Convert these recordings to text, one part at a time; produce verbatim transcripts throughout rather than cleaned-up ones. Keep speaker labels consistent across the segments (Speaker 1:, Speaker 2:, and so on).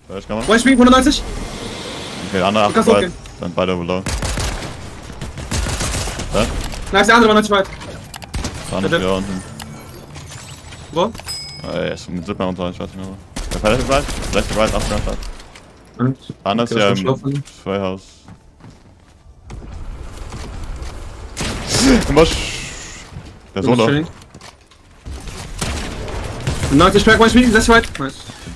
Speaker 1: Ich kann mal.
Speaker 2: One Speed, hundertneunzig.
Speaker 1: Okay, andere
Speaker 2: Du kannst
Speaker 1: achtunddreißig.
Speaker 2: hochgehen.
Speaker 1: Dann beide below. Ja?
Speaker 2: Nice, der andere war neunzig weit.
Speaker 1: Dann ist hier unten.
Speaker 2: Wo?
Speaker 1: Äh, ist mit Zipper unter, ich weiß nicht mehr. Der Palette weit, rechte weit, achtundneunzig weit.
Speaker 2: Und?
Speaker 1: Anders
Speaker 2: Okay,
Speaker 1: ja
Speaker 2: was
Speaker 1: im
Speaker 2: ist denn
Speaker 1: Freihaus. Was? Der Solo.
Speaker 2: neunzig Track, One Speed, sechzig weit. Nice.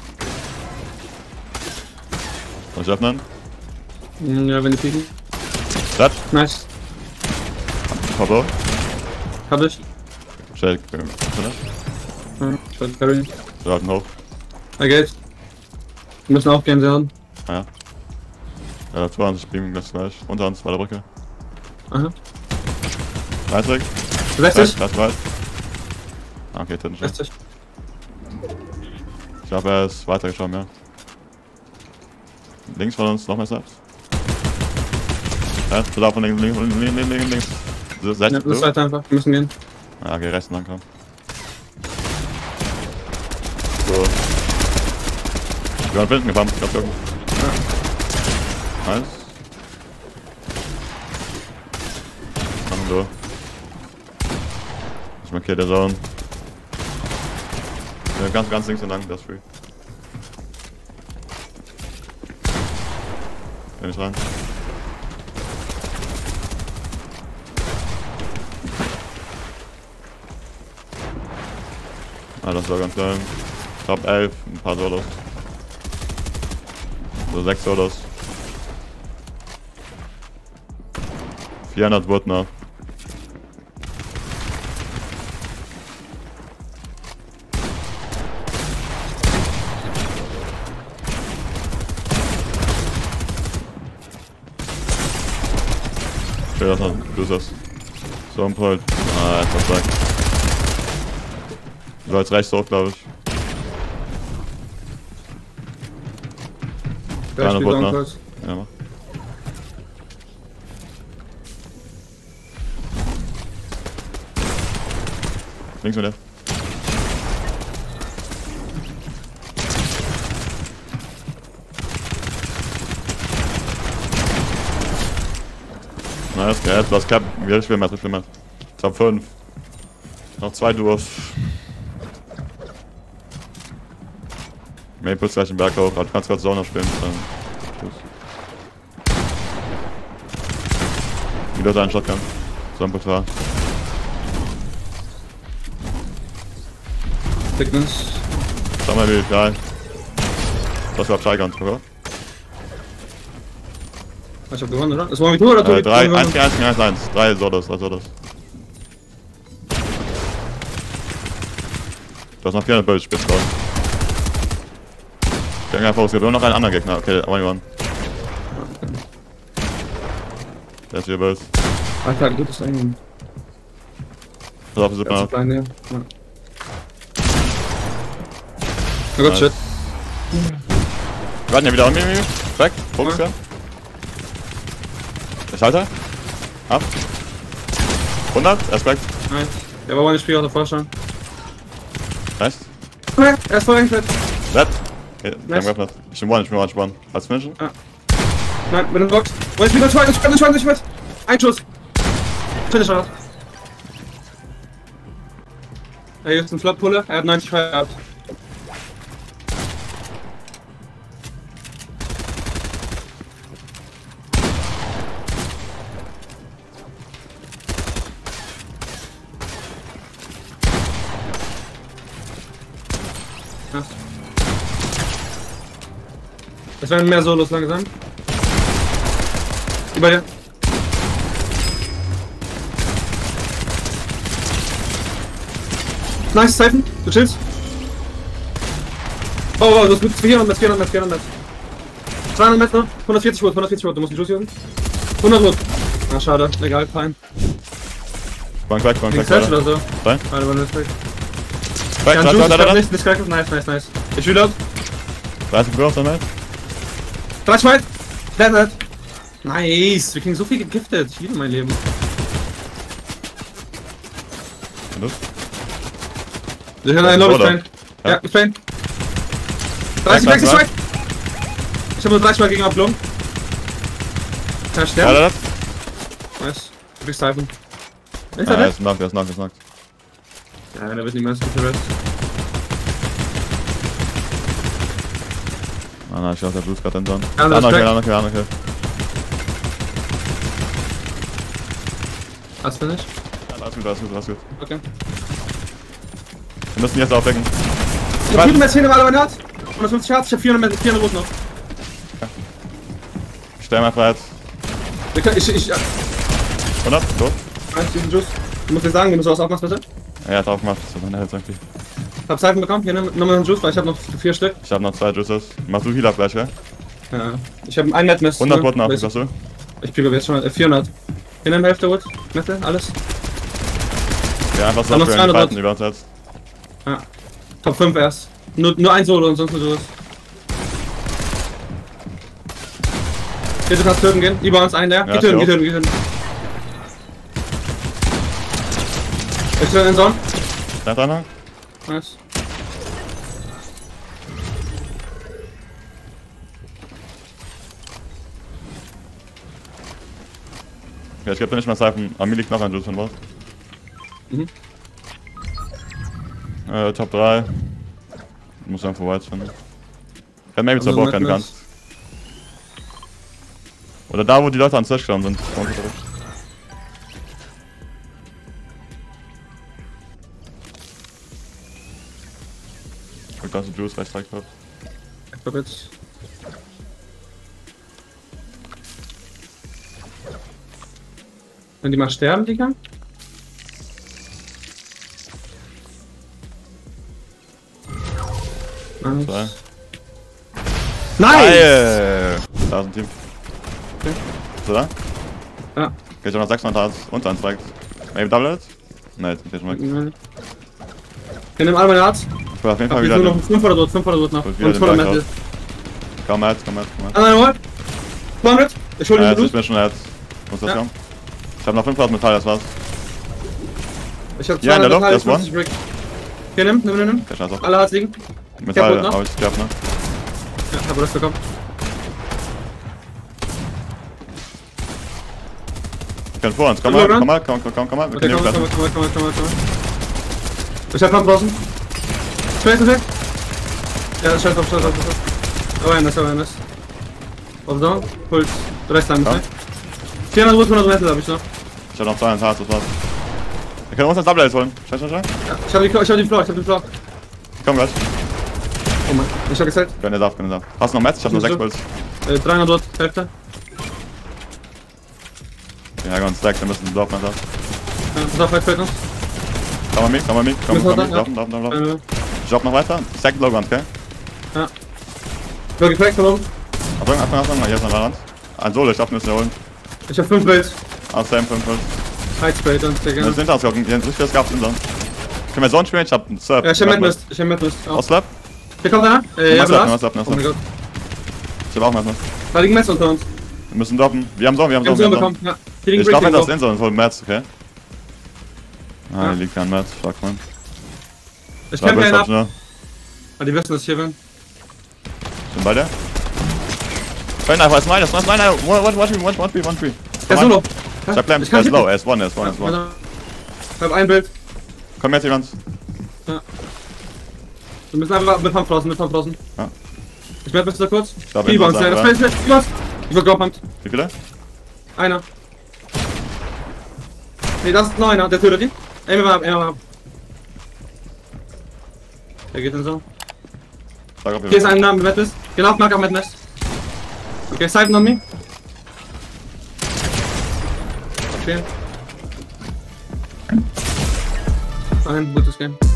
Speaker 1: Soll ich öffnen?
Speaker 2: Ja, wenn die fliegen.
Speaker 1: Das?
Speaker 2: Nice.
Speaker 1: Pablo?
Speaker 2: Hab ich.
Speaker 1: Shake. Oder?
Speaker 2: Ja, ich wollte carry.
Speaker 1: Wir halten hoch.
Speaker 2: I get. Wir müssen auch gehen sehen.
Speaker 1: Ah, ja. Ja, zwanzig Beam gleich gleich. Unter uns, bei der Brücke.
Speaker 2: Aha.
Speaker 1: dreißig.
Speaker 2: sechzig.
Speaker 1: Das weit. Ah, okay, Titten schon.
Speaker 2: sechzig.
Speaker 1: Ich glaube, er ist weitergeschoben, ja. Links von uns noch mehr Snaps. Ja, du darfst von links, links, links, links, links, links. So, sechzig,
Speaker 2: Ja, das ist weiter einfach. Wir müssen gehen.
Speaker 1: Ja, okay, rechts lang kommen. So. Wir haben Blinden gefahren, ich glaub, irgendwo.
Speaker 2: Ja.
Speaker 1: Nice. Machen wir. Ich markiere der Zone. Ja, ganz, ganz links entlang, das ist free. Geh nicht rein. Ah, das war ganz klein. Top elf, ein paar Solos. So sechs Solos. vierhundert Wood noch. Okay, das noch, du ist das. So ein Point. Ah, jetzt was weg. Du sollst rechts hoch, glaube ich.
Speaker 2: Ja,
Speaker 1: Kleiner
Speaker 2: ich
Speaker 1: Bot
Speaker 2: spiele
Speaker 1: noch.
Speaker 2: kurz.
Speaker 1: Ja, mach. Links mit dir. Nice, ja, jetzt was klappt. Wir spielen mehr, wir spielen mehr. Top fünf. Noch zwei Duos. Maple gleich den Berg hoch, also du kannst gerade Zone spielen. Dann. Tschüss. Wieder dein Shotgun. So ein Portal.
Speaker 2: Thickness.
Speaker 1: Schau mal wie geil. Das war Shotgun, oder?
Speaker 2: Ich hab gewonnen, oder? Das war mit Tour oder
Speaker 1: Äh,
Speaker 2: Tour?
Speaker 1: drei, eins, eins, eins, eins. Drei Solos, drei Solos. Du hast noch vierhundert Builds, spitz raus. Ich denke einfach, es gibt nur noch einen anderen Gegner. Okay, one one. Der ist hier Builds.
Speaker 2: Alter, gut ist eigentlich.
Speaker 1: Pass auf, wir sind
Speaker 2: Ganz
Speaker 1: mal.
Speaker 2: klein, ja. Oh Gott, shit.
Speaker 1: Wir warten ja wieder an mir, mir. Weg, Fokus, ja. Ich halte. Ab. hundert, Aspekt.
Speaker 2: Nice. Der war one H P auf der Vorstand.
Speaker 1: Rechts.
Speaker 2: Okay, er ist voll reingesetzt.
Speaker 1: Red. Okay,
Speaker 2: Nice.
Speaker 1: nice. Ich bin one, ich bin one, ich bin one. Als Menschen?
Speaker 2: Ah. Nein, mit dem Box. one H P, zwei, ich kann nicht mit. Ein Schuss. Finish raus. Er ist ein Flop-Puller, er hat neunzig Feuer gehabt. Es werden mehr Solos langsam. Über dir. Nice, Zeichen. Du chillst. Oh, oh, du hast gut. vierhundert, vierhundert, vierhundert. zweihundert Meter. hundertvierzig Volt, hundertvierzig Volt. Du musst den Schuss hören. hundert Volt. Ah, schade. Egal, fein.
Speaker 1: Bank weg, Bank weg.
Speaker 2: Links oder so.
Speaker 1: Nein.
Speaker 2: Warte, warte, weg.
Speaker 1: Weg,
Speaker 2: Ja,
Speaker 1: da,
Speaker 2: Juice,
Speaker 1: da,
Speaker 2: ich
Speaker 1: da,
Speaker 2: glaub
Speaker 1: da.
Speaker 2: nicht, nicht cracken. Nice, nice, nice. Ich will ab.
Speaker 1: dreißig Growth damit.
Speaker 2: dreißig weit. Dead, dead. Nice. Wir kriegen so viel gegiftet. Ich liebe mein Leben.
Speaker 1: Und das?
Speaker 2: Wir hören einen Lobby Train.
Speaker 1: Ja.
Speaker 2: Ja, Train. dreißig, sechzig, weit. Ich hab nur dreißig Mal gegen Abblung. Ja,
Speaker 1: Ja,
Speaker 2: sterben.
Speaker 1: das.
Speaker 2: Nice. Du kriegst Typhon. Ist
Speaker 1: Ja,
Speaker 2: er
Speaker 1: er
Speaker 2: weg?
Speaker 1: ist knocked, er ist knocked, er ist knocked.
Speaker 2: Ja, der wird nicht mehr Rest.
Speaker 1: Ah nein, ich glaube, der Blut gerade hinter.
Speaker 2: Ja,
Speaker 1: Andere
Speaker 2: das
Speaker 1: Kill,
Speaker 2: ist
Speaker 1: andere Kill, andere Kill.
Speaker 2: Hast du nicht?
Speaker 1: Alles gut, alles gut, alles gut.
Speaker 2: Okay.
Speaker 1: Wir müssen jetzt aufdecken.
Speaker 2: Ich hab vierhundert Zähne mal Herz. hundertfünfzig Herz, ich hab vierhundert, vierhundert Wut noch.
Speaker 1: Ich stell mal frei jetzt.
Speaker 2: Wir können, ich, ich,
Speaker 1: hundert, tot.
Speaker 2: eins, diesen Juice. Du musst dir sagen, wenn du sowas aufmachst, bitte.
Speaker 1: Ja, er hat aufgemacht, das ist meine Hälfte irgendwie.
Speaker 2: Ich hab Seifen bekommen, hier nimm nimm mal einen Juice, weil ich hab noch vier Stück.
Speaker 1: Ich hab noch zwei Juices. Machst du Heal up gleich, gell?
Speaker 2: Ja. Ich hab einen Net-Mist.
Speaker 1: hundert Botten auf, was hast du?
Speaker 2: Ich kriege jetzt schon äh, vierhundert. Hier nimm Hälfte Wood. Mitte, alles.
Speaker 1: Ja, einfach so
Speaker 2: Dann noch
Speaker 1: für den
Speaker 2: zweihundert
Speaker 1: Fighten, die wir uns jetzt.
Speaker 2: Ja. Top fünf erst. Nur, nur ein Solo und sonst nur Duos. Hier, du kannst töten gehen. Über uns einen der.
Speaker 1: Ja,
Speaker 2: Geh töten,
Speaker 1: ich
Speaker 2: geh töten, geh töten. Ich töte den Son.
Speaker 1: Dein einer?
Speaker 2: Nice.
Speaker 1: Ja, ich geb dir nicht mal Seifen. An mir liegt noch ein Juice von was.
Speaker 2: Mhm.
Speaker 1: Äh, Top drei. Muss einfach Whites finden. Ich hätte maybe zur
Speaker 2: Also
Speaker 1: Burg rennen kannst. Oder da, wo die Leute an Search gekommen sind. Guck, da ist ein Juice, vielleicht zeigt wird.
Speaker 2: Ich glaub jetzt. Wenn die mal sterben, Digga. Nice.
Speaker 1: Zwei.
Speaker 2: Nice!
Speaker 1: Geil! Da ist ein Team.
Speaker 2: Okay.
Speaker 1: Ist er da?
Speaker 2: Ja.
Speaker 1: Okay, ich hab noch sechshundert Hearts und ein Strike. Maybe Double Hits? Nein, jetzt bin ich schon weg.
Speaker 2: Wir nehmen alle meine Arzt.
Speaker 1: Ich will auf jeden Fall
Speaker 2: Hab jetzt
Speaker 1: wieder
Speaker 2: nur noch
Speaker 1: den...
Speaker 2: fünfhundert Dot, fünfhundert Dot noch.
Speaker 1: Und wieder
Speaker 2: Und
Speaker 1: den
Speaker 2: voller
Speaker 1: Berg
Speaker 2: Metal.
Speaker 1: raus. Komm mal, komm mal, komm mal.
Speaker 2: Ah, nein, Wall. zweihundert. Ich hol
Speaker 1: Ja,
Speaker 2: den
Speaker 1: jetzt
Speaker 2: Blut.
Speaker 1: ist mir schon jetzt. Muss das
Speaker 2: Ja.
Speaker 1: kommen? Ich hab noch fünfhundert Metall, das war's.
Speaker 2: Ich hab
Speaker 1: Ja, in der Luft, das ist
Speaker 2: zweihundert Brick. Hier, nimm, nimm, nimm, nimm.
Speaker 1: Okay, scheiß auf.
Speaker 2: Alle Harz liegen.
Speaker 1: Metall
Speaker 2: noch?
Speaker 1: hab ich gehabt, ne?
Speaker 2: Ja, hab das bekommen.
Speaker 1: Ich kann vor uns, komm
Speaker 2: Komm
Speaker 1: mal,
Speaker 2: mal
Speaker 1: komm mal, komm, komm, komm, komm mal. Wir
Speaker 2: Okay,
Speaker 1: können
Speaker 2: komm,
Speaker 1: hier
Speaker 2: komm,
Speaker 1: klappen.
Speaker 2: komm, komm, komm, komm, komm. Ich hab noch draußen. Space ist weg. Ja, scheiß auf, scheiß auf, scheiß auf. Awareness, Awareness. Auf Down. Puls. Rest lang,
Speaker 1: Ja.
Speaker 2: ne? vierhundert Wut, hundert Metal hab ich noch.
Speaker 1: Ich hab noch zweihundert Hearts, das war's. Wir können uns das Double Hits holen. Scheiß, scheiß, scheiß.
Speaker 2: Ja, ich hab die, ich hab den Floor, ich hab den Floor.
Speaker 1: Ich komm gleich.
Speaker 2: Oh Mann, ich hab gezählt.
Speaker 1: Gönn dir Saft, gönn dir Saft. Hast du noch Metz? Ich hab nur sechs Puls.
Speaker 2: Äh, dreihundert Dot, Hälfte.
Speaker 1: Ja, ganz stack, dann müssen wir laufen, Alter.
Speaker 2: Ja, das auf Hälfte noch.
Speaker 1: Komm mal mit, komm mal mit, komm,
Speaker 2: Müssen wir
Speaker 1: komm mit,
Speaker 2: da,
Speaker 1: laufen, laufen, laufen, laufen.
Speaker 2: Äh,
Speaker 1: Ich job noch weiter. Second Low Gun, okay?
Speaker 2: ja. War gecrackt von oben.
Speaker 1: Achtung, Achtung, Achtung, hier ist ein Rand. Ein Solo, ich hab müssen wir holen.
Speaker 2: Ich hab fünf Builds.
Speaker 1: Ah, same, fünf Puls.
Speaker 2: Heizspray dann, sehr
Speaker 1: Wir
Speaker 2: gerne.
Speaker 1: sind ausgegangen, hier sind richtig gehabt in Können wir Zone spielen? Ich hab einen Slap.
Speaker 2: Ja, ich hab Madmist, ich hab Madmist.
Speaker 1: Aus Slap?
Speaker 2: Hier kommt einer. Äh, ja,
Speaker 1: Mach Slap,
Speaker 2: Blast.
Speaker 1: mach Slap, mach
Speaker 2: Oh mein
Speaker 1: Slap.
Speaker 2: Gott.
Speaker 1: Ich hab auch Madness.
Speaker 2: Da liegen Mets unter uns.
Speaker 1: Wir müssen doppen. Wir haben Zone, wir haben
Speaker 2: Wir haben
Speaker 1: Zone,
Speaker 2: so
Speaker 1: wir haben
Speaker 2: bekommen.
Speaker 1: Zone.
Speaker 2: Ja. Hier liegen
Speaker 1: Ich glaub, wenn
Speaker 2: Brick
Speaker 1: das in Zone ist, holen Mats, okay? Ah,
Speaker 2: Ja.
Speaker 1: hier liegt kein Mats. Fuck, man.
Speaker 2: Ich
Speaker 1: Da
Speaker 2: kann
Speaker 1: bist
Speaker 2: keinen
Speaker 1: du
Speaker 2: ab.
Speaker 1: schnell.
Speaker 2: Ah, die wissen, dass ich hier bin.
Speaker 1: Ich bin bei dir. Nein, nein, was ist meiner? Was ist meiner? One, one, one, one, one, one, one,
Speaker 2: Der ist Solo.
Speaker 1: Ich hab Clamp,
Speaker 2: Ich
Speaker 1: er
Speaker 2: kann
Speaker 1: ist low,
Speaker 2: hitten.
Speaker 1: er ist one, er ist one, er ist one.
Speaker 2: Ja, ich hab ein Bild.
Speaker 1: Komm jetzt jemand.
Speaker 2: Wir müssen einfach mit Pump draußen, mit Pump draußen.
Speaker 1: Ja.
Speaker 2: Ich merke bis da kurz.
Speaker 1: glaub,
Speaker 2: Die
Speaker 1: wir
Speaker 2: Bounce,
Speaker 1: müssen
Speaker 2: ja, das
Speaker 1: sagen,
Speaker 2: Face nicht. Die Bounce. Ich wurde gepumpt.
Speaker 1: Wie viele?
Speaker 2: Einer. Nee, das ist noch einer, der tötet ihn. Ey, wir mal ab, ey, wir mal ab. Der geht dann so.
Speaker 1: Sag, ob wir
Speaker 2: Hier ist ein Name, Madness. Genau, Mark am Madness. Okay, Siphon on me. Okay. Ein gutes Game.